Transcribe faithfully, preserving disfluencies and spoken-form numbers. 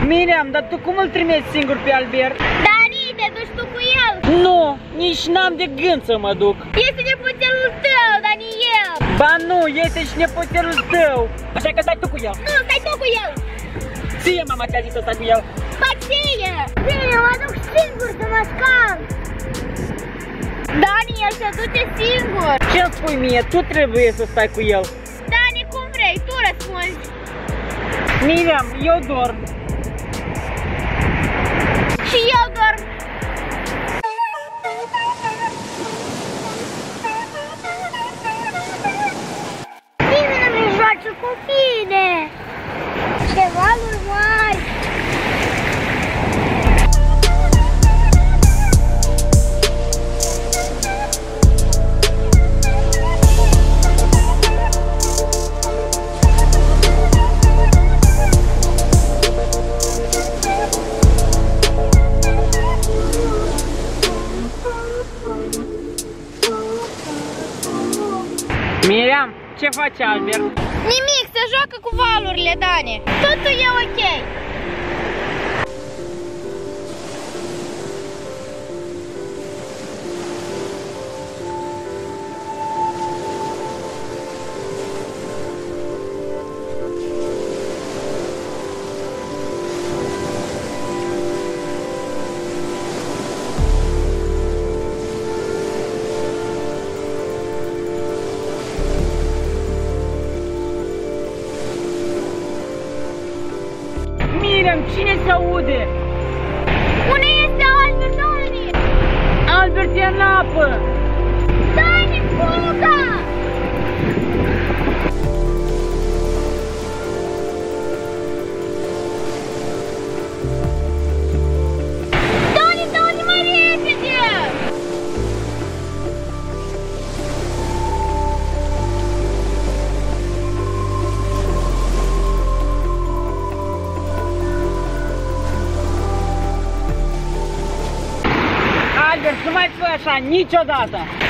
Miriam, dar tu cum îl trimiți singur pe Albert? Dani, te duci tu cu el? Nu, nici n-am de gând să mă duc. Este nepoțelul tău, Daniel. Ba nu, este și nepoțelul tău. Așa că stai tu cu el. Nu, stai tu cu el. Ție mama te-a zis să stai cu el. Ba ție. Bine, mă duc singur să mă scald. Dani, el se duce singur. Ce-mi spui mie? Tu trebuie să stai cu el. Dani, cum vrei, tu răspunzi. Miriam, eu dorm. Și eu dorm. Nimeni nu mi joace cu mine. Ce valuri mari. Miriam, ce face Albert? Nimic, se joacă cu valurile, Dani. Totul e ok. Cine se aude? Unde este Albert, Dani? Albert e în apă! Dani, fuga! Dani, Dani, mai repede! Albert, nu mai fă așa niciodată!